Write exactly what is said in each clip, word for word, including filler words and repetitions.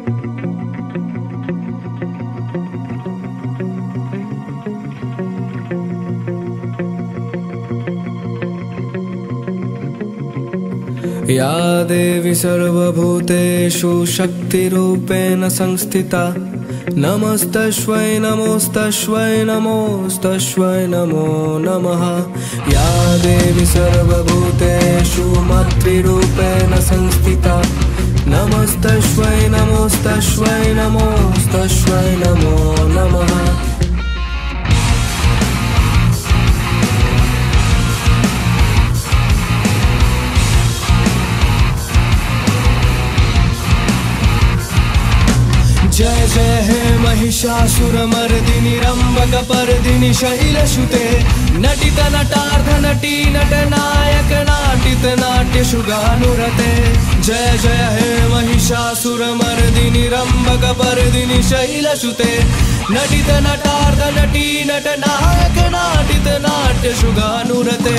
या देवी सर्वभूतेषु शक्तिरूपेण संस्थिता नमस्तस्मै नमोस्तस्मै नमोस्तस्मै नमो नमः। या देवी सर्वभूतेषु मातृरूपेण संस्थिता नमस्तस्मै नमोस्तस्मै नमोस्तस्मै नमो नमः। जय जय हे महिषासुरमर्दिनि रम्भकपर्दिनि शैलसुते नटित नटार्ध नटी नटनायक नाटित नाट्यशुगानुरते। जय जय हे महिषासुरमर्दिनि रम्भकपर्दिनि शैलसुते नटित नटार्ध नटी नटनायक नाटित नाट्यशुगानुरते।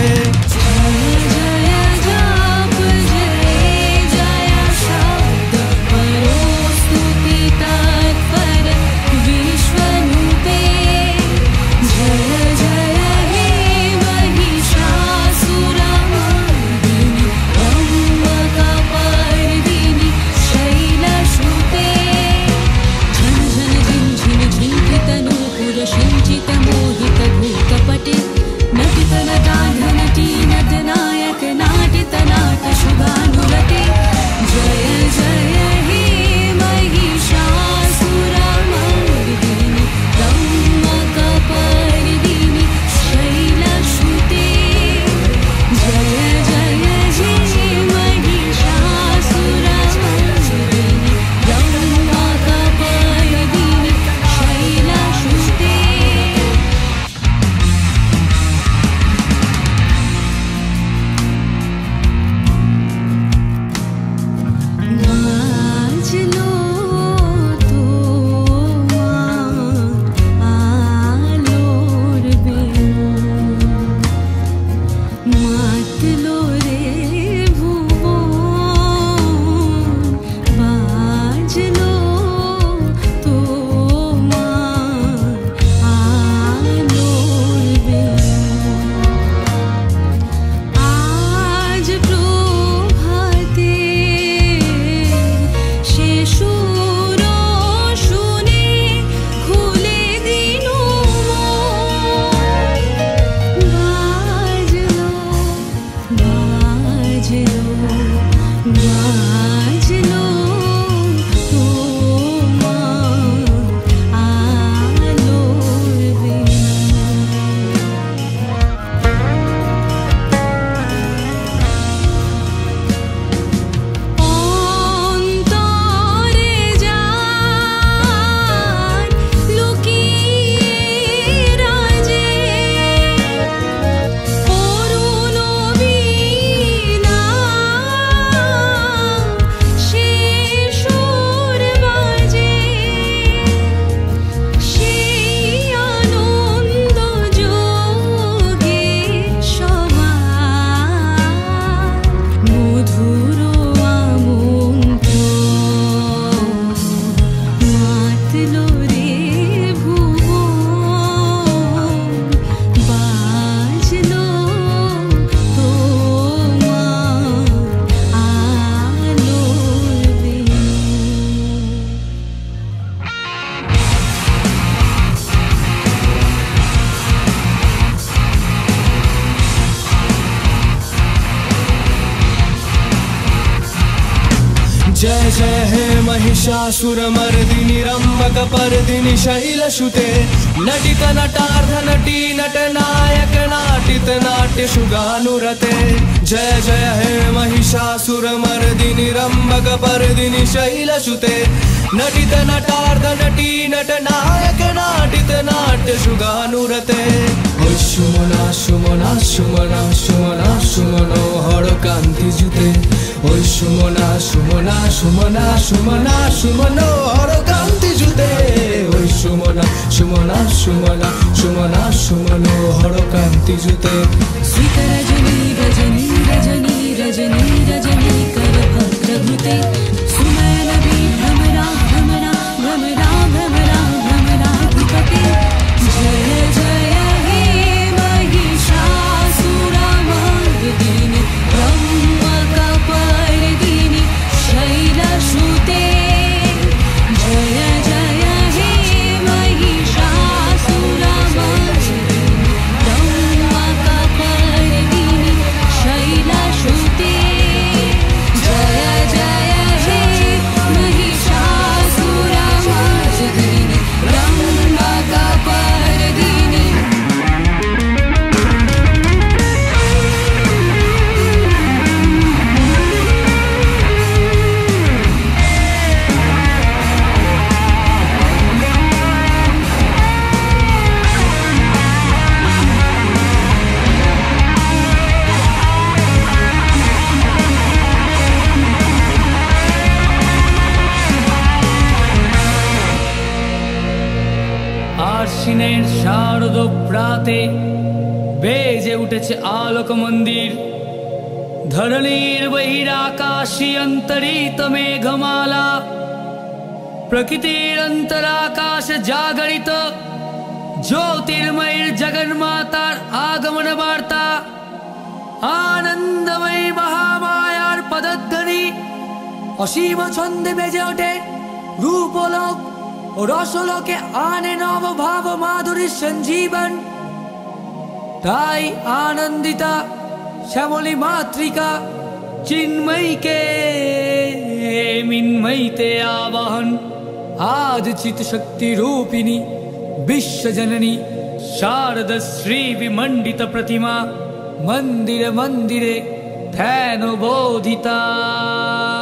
जय जय हे महिषासुरमर्दिनि रम्भकपर्दिनि शैलसुते नटित नटार्ध नटी नटनायक नाटित नाट्यशुगानुरते। जय जय हे महिषासुरमर्दिनि रम्भकपर्दिनि शैलसुते नटित नटार्ध नटी नटनायक नाटित नाट्यशुगानुरते। सुमना सुमना सुमना सुमना सुमनो हरकान्ति जुते ओय सुमना सुमना सुमना सुमना सुमनो हरकान्ति जुते ओय सुमना सुमना सुमना सुमना सुमनो हरकान्ति जुते। स्वीत रजनी रजनी रजनी रजनी रजनी कर भद्रभृते सुमैन भ्रमरा আশ্বিনের শারদ প্রাতে বেজে উঠেছে আলোক মন্দির। ধরণীর বহিরাকাশী অন্তরিত মেঘমালা, প্রকৃতির অন্তরাকাশ জাগরিত জ্যোতির্ময়ীর জগন্মাতার আগমন বার্তা। আনন্দময়ী মহামায়ার পদধ্বনি অসীম ছন্দে বেজে ওঠে, রূপলোক ও রসলোকে আনে নব ভাব মাধুরীর সঞ্জীবন। তাই আনন্দিতা শ্যামলী মাতৃকা চিন্ময়ীকে মিন্ময়ীতে আবাহন। আজ চিত শক্তি রূপিणी বিশ্বজননী শারদ শ্রী বিমণ্ডিত প্রতিমা মন্দিরে মন্দিরে ধ্যান বোধিতা।